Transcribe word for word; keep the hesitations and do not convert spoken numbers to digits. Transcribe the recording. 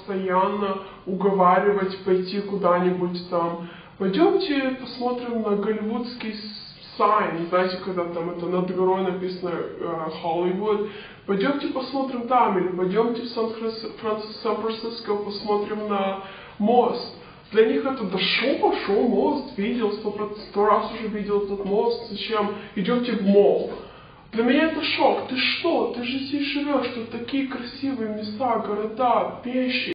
постоянно уговаривать пойти куда-нибудь там. Пойдемте посмотрим на голливудский сайн, знаете, когда там это над горой написано Холливуд. Пойдемте посмотрим там, или пойдемте в Сан-Франциско, посмотрим на мост. Для них это, да шо, пошел мост, видел, сто, сто раз уже видел этот мост, зачем идете в мол? Для меня это шок. Ты что? Ты же здесь живешь, тут такие красивые места, города, вещи.